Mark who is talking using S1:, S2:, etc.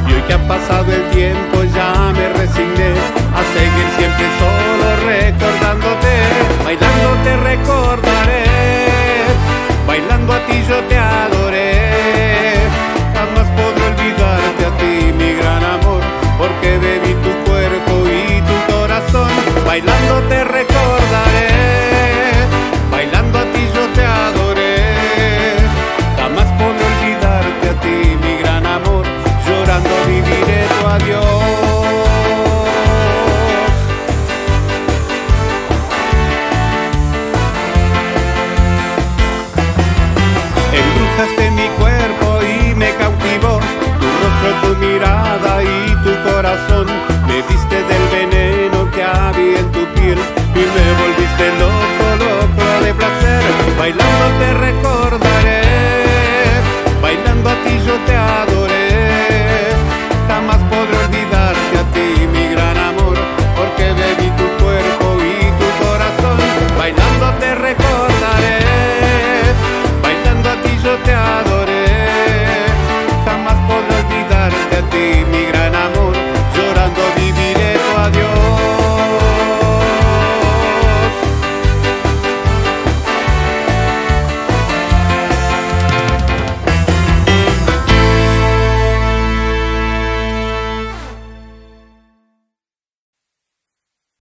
S1: Y hoy que ha pasado el tiempo ya me resigné a seguir siempre solo recordándote. Bailando te recordaré, bailando a ti yo te adoré. Jamás podré olvidarte a ti, mi gran amor, porque bebí tu cuerpo y tu corazón. Bailando te recordaré, bailando a ti yo te adoré. Jamás podré olvidarte a ti, mi gran amor, llorando viviré tu adiós. Embrujaste mi cuerpo y me cautivó tu rostro, tu mirada y tu corazón. Me diste del veneno que había en tu piel y me volviste loco, loco de placer. Bailando te recuerdo